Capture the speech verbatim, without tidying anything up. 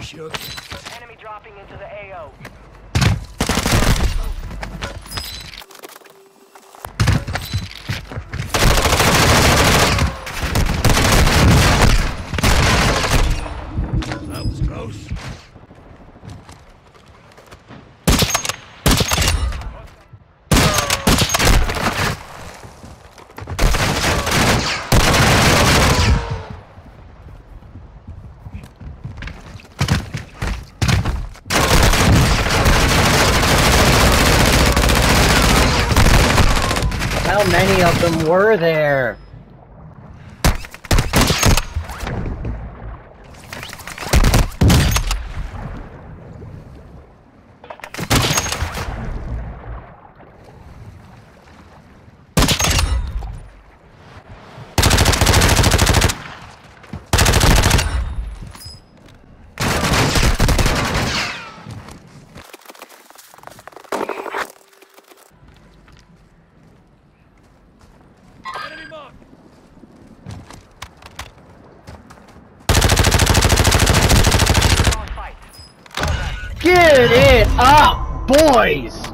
shook. Enemy dropping into the A O. That was close. How many of them were there? Get it up, boys!